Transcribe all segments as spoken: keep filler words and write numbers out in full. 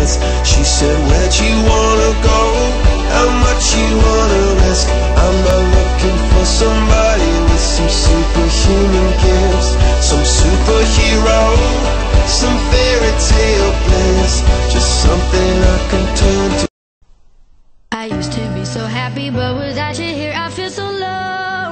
dance. She said, where'd you wanna go? How much you wanna risk? I'm not looking for somebody with some superhuman gifts, some superhero, some fairy tale bliss, just something I can turn to. I used to be so happy, but without you here I feel so low.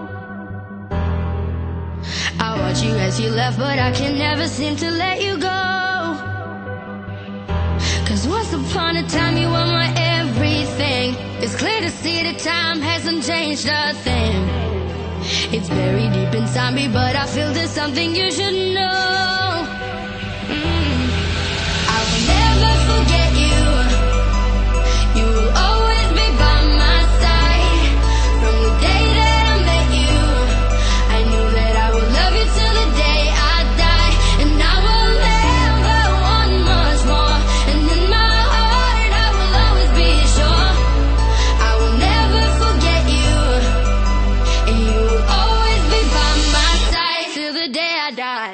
I watch you as you left, but I can never seem to let you go. Cause once upon a time you were my everything. It's clear to see that time hasn't changed a thing. It's buried deep inside me, but I feel there's something you should know. mm. I will never forget you. You will always be by my side. From the day that I met you, I knew that I would love you till the day I die. And I will never want much more. And in my heart I will always be sure I will never forget you. And you will always be by my side till the day I die.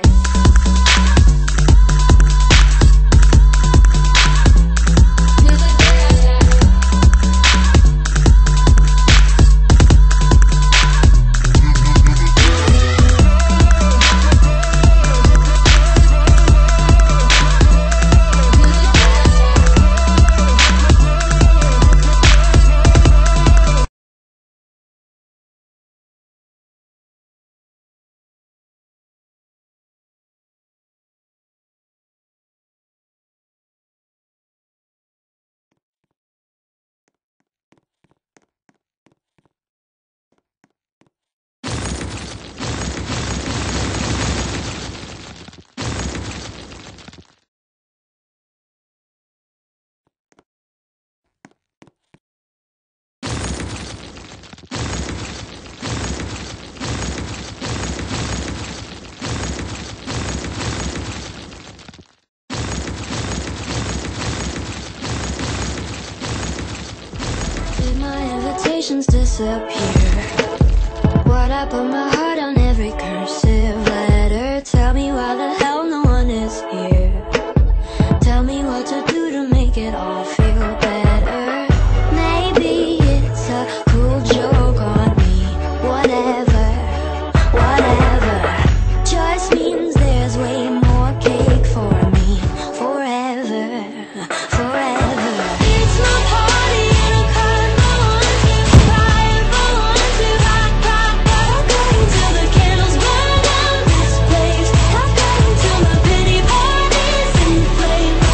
Disappear. What I put my heart on every cursive letter. Tell me why the hell no one is here. Tell me what to do to make it all feel better. Maybe it's a cruel joke on me. Whatever, whatever. Just means there's way more cake for me. Forever, forever. It's my party and I can't go on to cry if I want to. Rock, rock, rock. I'm going till the candles burn down this place. I'm going till my pity party's in flames.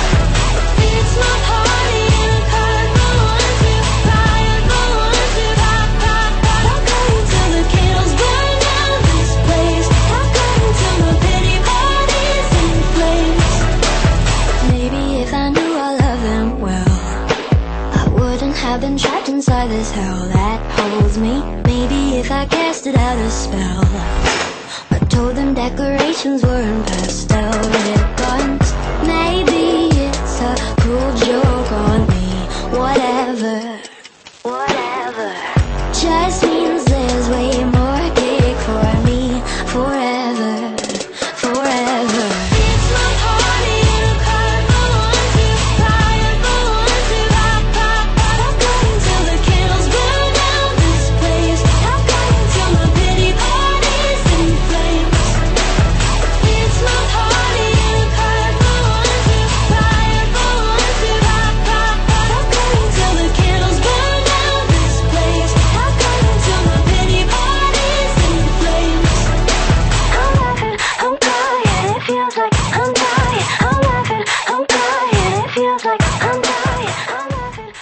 It's my party and I can't go on to cry if I want to. Rock, rock, rock. I'm going till the candles burn down this place. I'm going till my pity party's in flames. Maybe if I knew I loved them well, I wouldn't have been trapped inside this hell that holds me. Maybe if I casted out a spell, I told them decorations weren't pastel ribbons. Maybe it's a cruel joke on me. Whatever, whatever. Just means there's way more cake for me. Forever, forever. It's my party and I can't go on to cry if I want to. Rock, rock, rock. I'm going till the candles burn down this place. I'm going till my pity party's in flames. It's my party and I can't go on to cry if I want to. Rock, rock, rock. I'm going till the candles burn down this place. I'm going till my pity party's in flames. I'm laughing, I'm crying, it feels like I'm dying. I'm laughing, I'm crying, it feels like I'm dying. I'm laughing.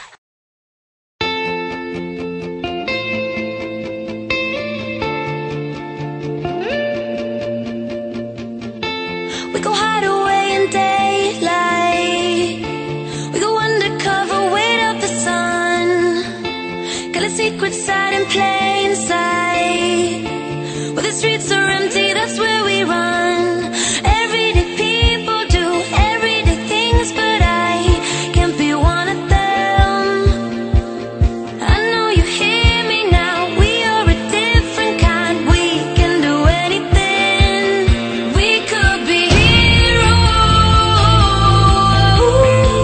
We go hide away in daylight. We go undercover, wait out the sun. Got a secret side in plain sight. Where the streets are empty, that's where we run. Everyday people do everyday things, but I can't be one of them. I know you hear me now, we are a different kind. We can do anything. We could be heroes.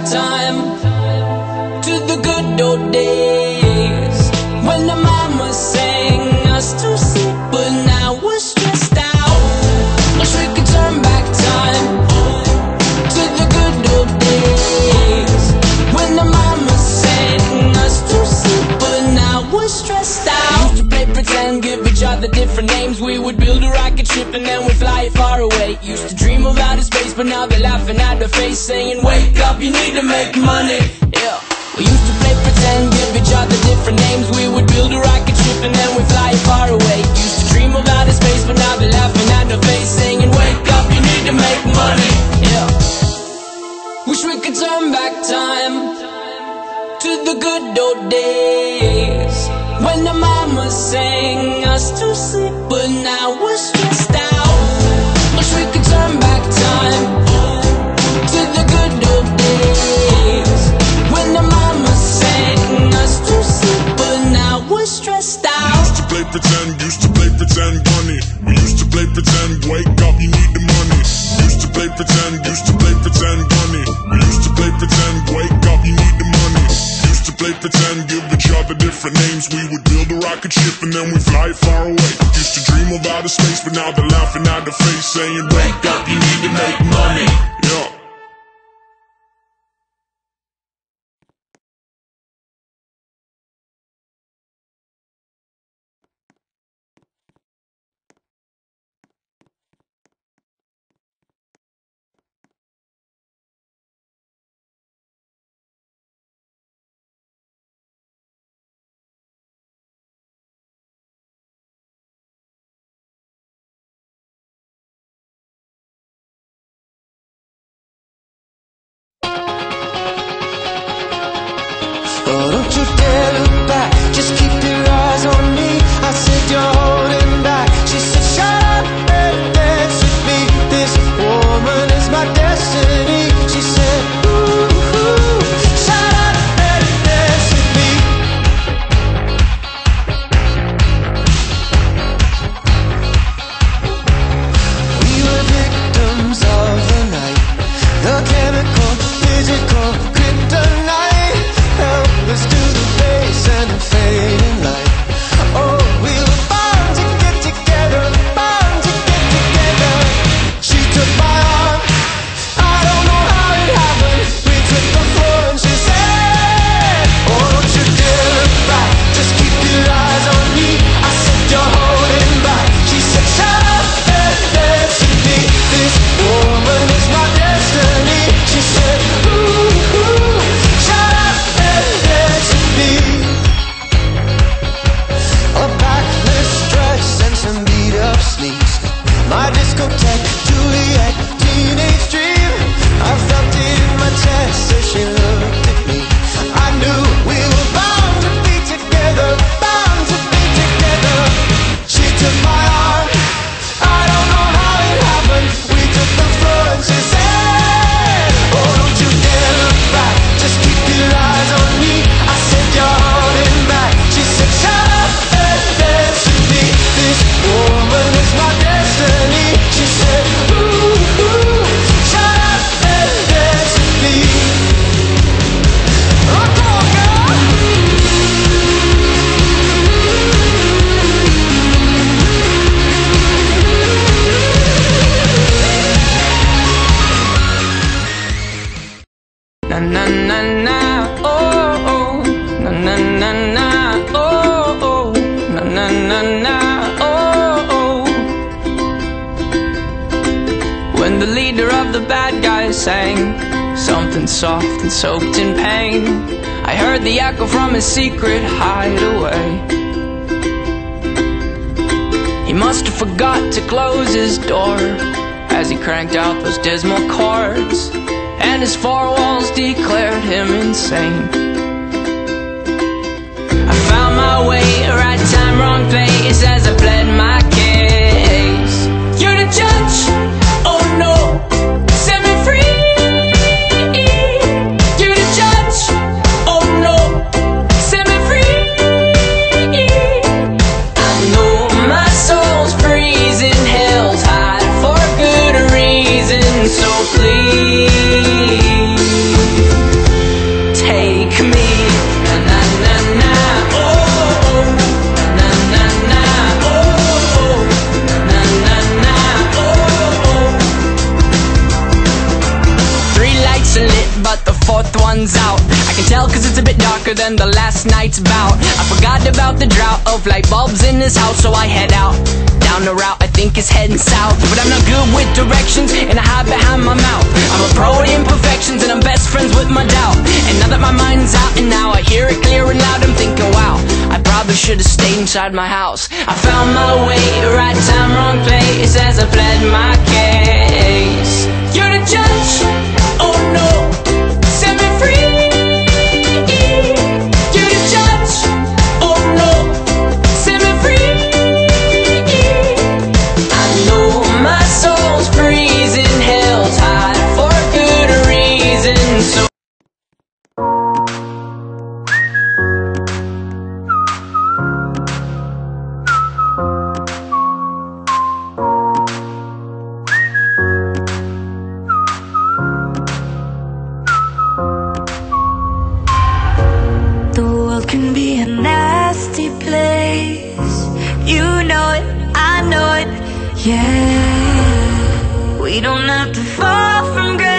time to the good old days when the mama sang us to sleep, but now we're stressed out. Wish we could turn back time to the good old days when the mama sang us to sleep, but now we're stressed out. We used to play pretend, give each other different names. We would build a rocket ship and then we'd fly it far away. Used to dream of outer space, but now they're laughing at the face, saying wake up, you need to make money. Yeah. We used to play pretend, give each other different names. We would build a rocket ship and then we'd fly it far away. Used to dream of outer space, but now they're laughing at the face, saying wake up, you need to make money. Yeah. Wish we could turn back time to the good old days when the mama sang us to sleep, but now we're stressed out. Wish we could turn back time to the good old days when the mama sang us to sleep, but now we're stressed out. We used to play pretend, used to play pretend bunny. We used to play pretend, wake up, you need the money. Used to play pretend, used to play pretend bunny. We used to play pretend, wake up, you need the money. Used to play pretend, give each other different names. We would build a rocket ship and then we fly it far away. Used to dream of outer space, but now they're laughing at the face, saying wake up, you need to make money. Yeah. Oh, don't you dare look back, just keep your eyes on me. I said you're holding back. She said shut up and dance with me. This woman is my destiny. She said ooh, ooh, shut up and dance with me. We were victims of the night, the chemical, physical, kryptonite. Helpless to the face and the fading light. Oh, we were bound to get together, bound to get together. She took my arm, I don't know how it happened. We took the floor and she said, oh, don't you dare look back, just keep your eyes on me. I said you're holding back. She said shut up and dance with me. This woman is my destiny. She said ooh, ooh, shut up and dance with me. A backless dress and some beat up sneaks, my discotheque, Juliet, teenage dream. I felt it in my chest as she looked at me. I knew we were bound to be together, bound to be together. She took my arm, I don't know how it happened. We took the floor and she said, oh, don't you dare look back, just keep your eyes on me. I said you're holding back. She said shut up and dance with me. This woman is my destiny. She said ooh, ooh, shut up and dance with me. Oh, come on, girl. Na na na na, oh oh, na na na na, oh oh, na na na na, oh oh. When the leader of the bad guys sang something soft and soaked in pain, I heard the echo from his secret hideaway. He must have forgot to close his door as he cranked out those dismal chords, and his four walls declared him insane. I found my way, right time, wrong place, as I pled my case. You're the judge, oh no, set me free. You're the judge, oh no, set me free. I know my soul's freezing, hell's hot for good reason, so please sun's out. I can tell cause it's a bit darker than the last night's bout. I forgot about the drought of light bulbs in this house, so I head out down the route I think is heading south. But I'm not good with directions and I hide behind my mouth. I'm a pro at imperfections and I'm best friends with my doubt. And now that my mind's out and now I hear it clear and loud, I'm thinking wow, I probably should have stayed inside my house. I found my way, right time, wrong place, as I pled my case. You're the judge, oh no, set me free. You're the judge, oh no, set me free. I know my soul's freezing, hell's hot for good reason, so can be a nasty place. You know it, I know it, yeah. We don't have to fall from grace.